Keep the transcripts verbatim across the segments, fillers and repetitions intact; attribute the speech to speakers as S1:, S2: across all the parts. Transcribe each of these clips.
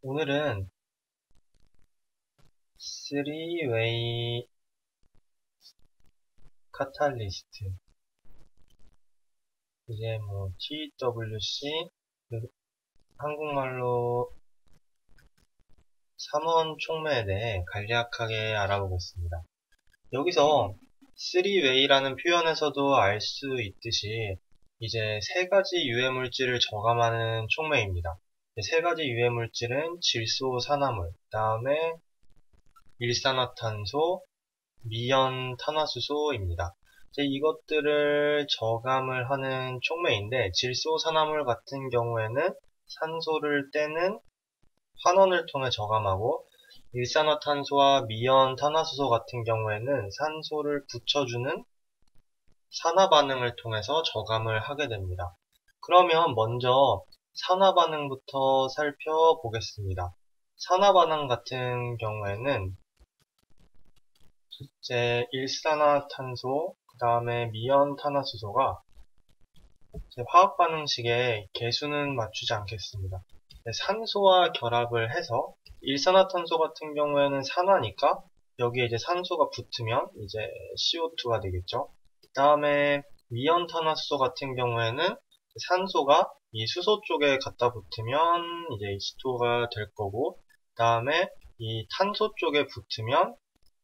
S1: 오늘은 쓰리-웨이 카탈리스트, 이제 뭐 티더블유씨, 한국말로 삼원 촉매에 대해 간략하게 알아보겠습니다. 여기서 쓰리-웨이라는 표현에서도 알 수 있듯이 이제 세 가지 유해물질을 저감하는 촉매입니다. 세 가지 유해물질은 질소, 산화물, 그 다음에 일산화탄소, 미연, 탄화수소입니다. 이제 이것들을 저감을 하는 촉매인데, 질소, 산화물 같은 경우에는 산소를 떼는 환원을 통해 저감하고, 일산화탄소와 미연, 탄화수소 같은 경우에는 산소를 붙여주는 산화 반응을 통해서 저감을 하게 됩니다. 그러면 먼저 산화 반응부터 살펴보겠습니다. 산화 반응 같은 경우에는 이제 일산화탄소, 그 다음에 미연탄화수소가 화학 반응식에 개수는 맞추지 않겠습니다. 산소와 결합을 해서 일산화탄소 같은 경우에는 산화니까 여기에 이제 산소가 붙으면 이제 씨오투가 되겠죠. 그 다음에 미연탄화수소 같은 경우에는 산소가 이 수소 쪽에 갖다 붙으면 이제 에이치투오가 될 거고, 그 다음에 이 탄소 쪽에 붙으면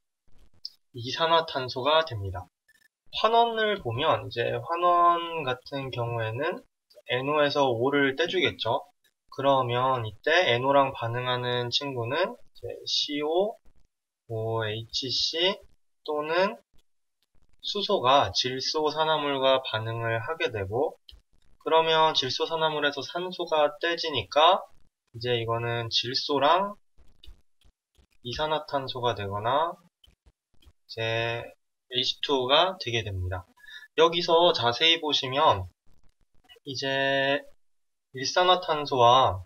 S1: 이산화탄소가 됩니다. 환원을 보면 이제 환원 같은 경우에는 엔오에서 오를 떼주겠죠. 그러면 이때 엔오랑 반응하는 친구는 이제 씨오, 오에이치씨 또는 수소가 질소 산화물과 반응을 하게 되고, 그러면 질소 산화물에서 산소가 떼지니까 이제 이거는 질소랑 이산화탄소가 되거나 이제 에이치투오가 되게 됩니다. 여기서 자세히 보시면 이제 일산화탄소와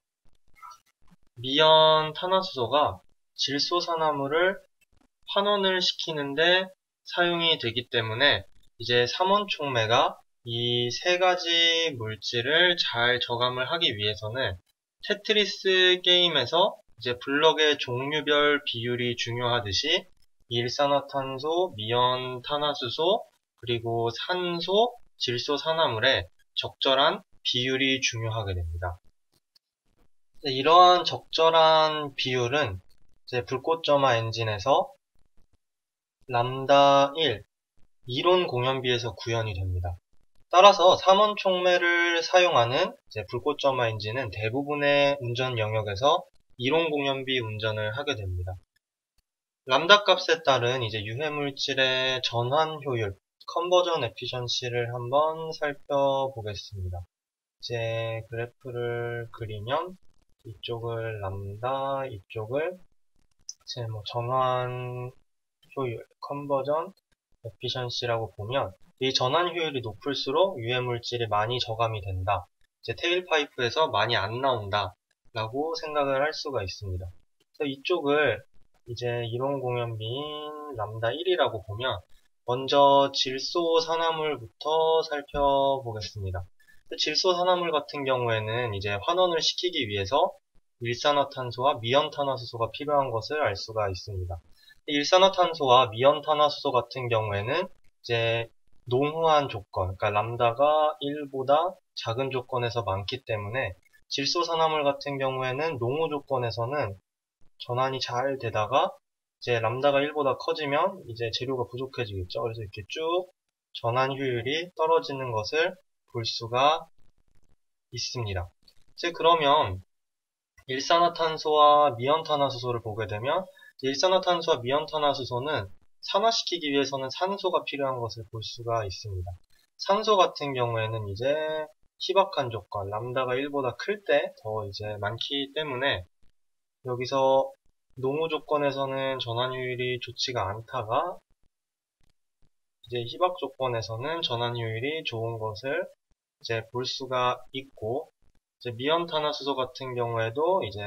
S1: 미연 탄화수소가 질소산화물을 환원을 시키는데 사용이 되기 때문에 이제 삼원 촉매가 이 세 가지 물질을 잘 저감을 하기 위해서는 테트리스 게임에서 이제 블럭의 종류별 비율이 중요하듯이 일산화탄소, 미연 탄화수소, 그리고 산소, 질소 산화물의 적절한 비율이 중요하게 됩니다. 이러한 적절한 비율은 이제 불꽃점화 엔진에서 람다 일, 이론 공연비에서 구현이 됩니다. 따라서 삼원 촉매를 사용하는 이제 불꽃점화 엔진은 대부분의 운전 영역에서 이론 공연비 운전을 하게 됩니다. 람다 값에 따른 이제 유해물질의 전환 효율, 컨버전 에피션시를 한번 살펴보겠습니다. 이제 그래프를 그리면 이쪽을 람다, 이쪽을 이제 뭐 전환 효율, 컨버전 에피션시라고 보면 이 전환 효율이 높을수록 유해물질이 많이 저감이 된다. 이제 테일파이프에서 많이 안 나온다 라고 생각을 할 수가 있습니다. 그래서 이쪽을 이제 이론 공연비인 람다 일이라고 보면 먼저 질소 산화물부터 살펴보겠습니다. 질소 산화물 같은 경우에는 이제 환원을 시키기 위해서 일산화탄소와 미연탄화수소가 필요한 것을 알 수가 있습니다. 일산화탄소와 미연탄화수소 같은 경우에는 이제 농후한 조건, 그러니까 람다가 일보다 작은 조건에서 많기 때문에 질소 산화물 같은 경우에는 농후 조건에서는 전환이 잘 되다가 이제 람다가 일보다 커지면 이제 재료가 부족해지겠죠. 그래서 이렇게 쭉 전환 효율이 떨어지는 것을 볼 수가 있습니다. 이제 그러면 일산화탄소와 미연탄화수소를 보게 되면 일산화탄소와 미연탄화수소는 산화시키기 위해서는 산소가 필요한 것을 볼 수가 있습니다. 산소 같은 경우에는 이제 희박한 조건, 람다가 일보다 클 때 더 이제 많기 때문에 여기서 농후 조건에서는 전환효율이 좋지가 않다가 이제 희박 조건에서는 전환효율이 좋은 것을 이제 볼 수가 있고, 이제 미연탄화수소 같은 경우에도 이제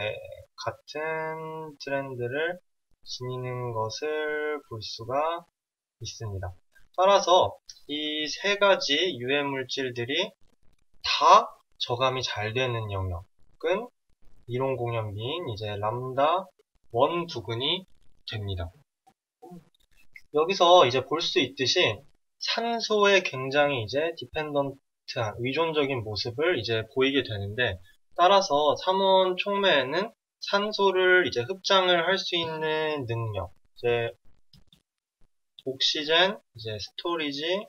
S1: 같은 트렌드를 지니는 것을 볼 수가 있습니다. 따라서 이 세 가지 유해물질들이 다 저감이 잘 되는 영역은 이론 공연비인 이제 람다 원 부근이 됩니다. 여기서 이제 볼 수 있듯이 산소의 굉장히 이제 디펜던트한 의존적인 모습을 이제 보이게 되는데, 따라서 삼 원 촉매에는 산소를 이제 흡장을 할 수 있는 능력, 이제 옥시젠 이제 스토리지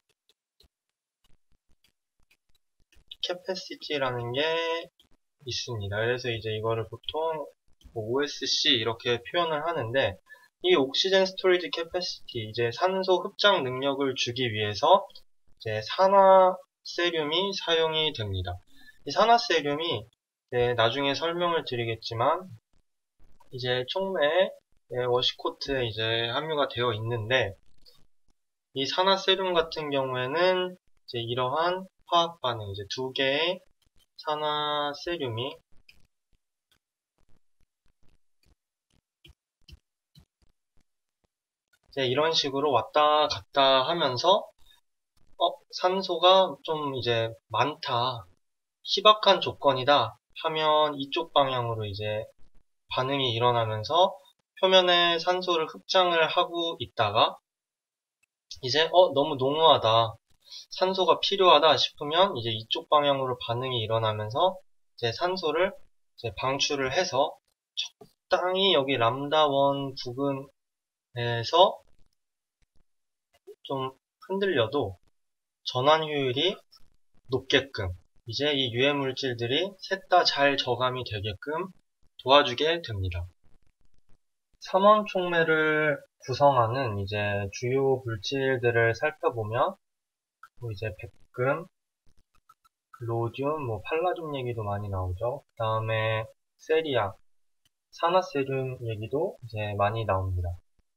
S1: 캐패시티라는 게 있습니다. 그래서 이제 이거를 보통 오에스씨 이렇게 표현을 하는데, 이 옥시젠 스토리지 캐패시티, 이제 산소 흡장 능력을 주기 위해서 이제 산화세륨이 사용이 됩니다. 이 산화세륨이 네, 나중에 설명을 드리겠지만 이제 촉매에 네, 워시코트에 이제 함유가 되어 있는데, 이 산화세륨 같은 경우에는 이제 이러한 화학 반응, 이제 두 개의 산화세륨이 이제 이런 식으로 왔다 갔다 하면서 어, 산소가 좀 이제 많다, 희박한 조건이다 하면 이쪽 방향으로 이제 반응이 일어나면서 표면에 산소를 흡장을 하고 있다가, 이제 어 너무 농후하다, 산소가 필요하다 싶으면 이제 이쪽 방향으로 반응이 일어나면서 이제 산소를 이제 방출을 해서 적당히 여기 람다 원 부근에서 좀 흔들려도 전환 효율이 높게끔 이제 이 유해 물질들이 셋 다 잘 저감이 되게끔 도와주게 됩니다. 삼 원 촉매를 구성하는 이제 주요 물질들을 살펴보면 뭐 이제 백금, 로듐, 뭐 팔라듐 얘기도 많이 나오죠. 그 다음에 세리아, 산화세륨 얘기도 이제 많이 나옵니다.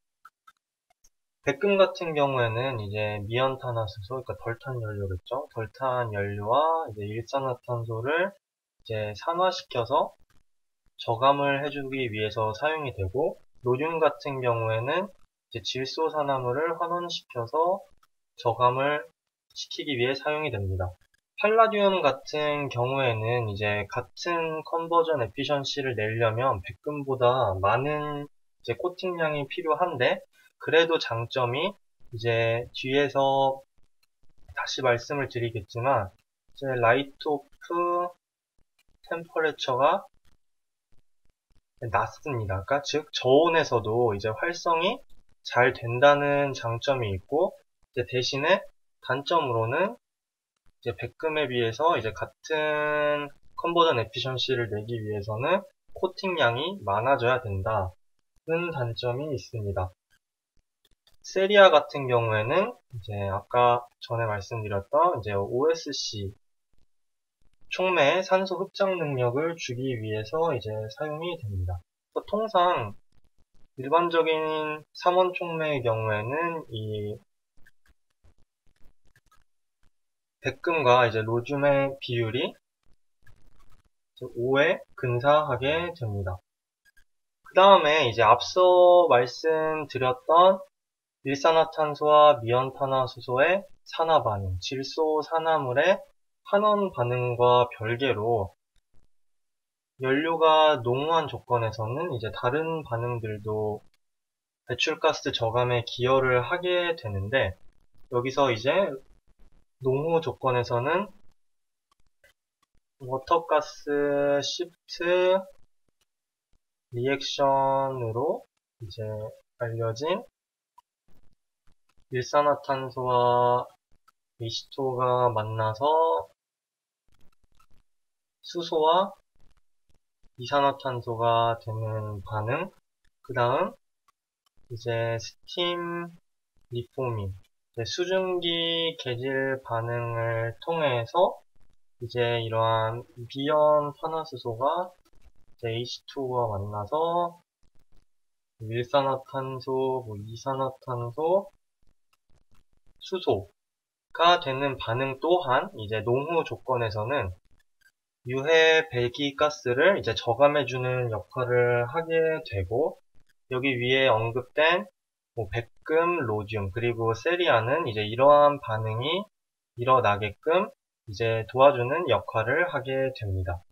S1: 백금 같은 경우에는 이제 미연탄화수소, 그러니까 덜탄 연료겠죠. 덜탄 연료와 이제 일산화탄소를 이제 산화시켜서 저감을 해주기 위해서 사용이 되고, 로듐 같은 경우에는 이제 질소산화물을 환원시켜서 저감을 시키기 위해 사용이 됩니다. 팔라듐 같은 경우에는 이제 같은 컨버전 에피션시를 내려면 백금보다 많은 이제 코팅량이 필요한데, 그래도 장점이 이제 뒤에서 다시 말씀을 드리겠지만 이제 라이트 오프 템퍼레처가 낮습니다. 그러니까 즉 저온에서도 이제 활성이 잘 된다는 장점이 있고, 이제 대신에 단점으로는 이제 백금에 비해서 이제 같은 컨버전 에피션시를 내기 위해서는 코팅량이 많아져야 된다는 단점이 있습니다. 세리아 같은 경우에는 이제 아까 전에 말씀드렸던 이제 오에스씨 촉매의 산소 흡장 능력을 주기 위해서 이제 사용이 됩니다. 통상 일반적인 삼 원 촉매의 경우에는 이 백금과 이제 로듐의 비율이 오에 근사하게 됩니다. 그 다음에 이제 앞서 말씀드렸던 일산화탄소와 미연탄화수소의 산화 반응, 질소 산화물의 환원 반응과 별개로 연료가 농후한 조건에서는 이제 다른 반응들도 배출가스 저감에 기여를 하게 되는데, 여기서 이제 농후 조건에서는 워터가스 시프트 리액션으로 이제 알려진 일산화탄소와 에이치투오가 만나서 수소와 이산화탄소가 되는 반응, 그 다음 이제 스팀 리포밍, 수증기 개질 반응을 통해서 이제 이러한 비연 탄화수소가 이제 에이치투오와 만나서 일산화탄소, 뭐 이산화탄소, 수소가 되는 반응 또한 이제 농후 조건에서는 유해 배기가스를 이제 저감해주는 역할을 하게 되고, 여기 위에 언급된 뭐 백금, 로듐, 그리고 세리아는 이제 이러한 반응이 일어나게끔 이제 도와주는 역할을 하게 됩니다.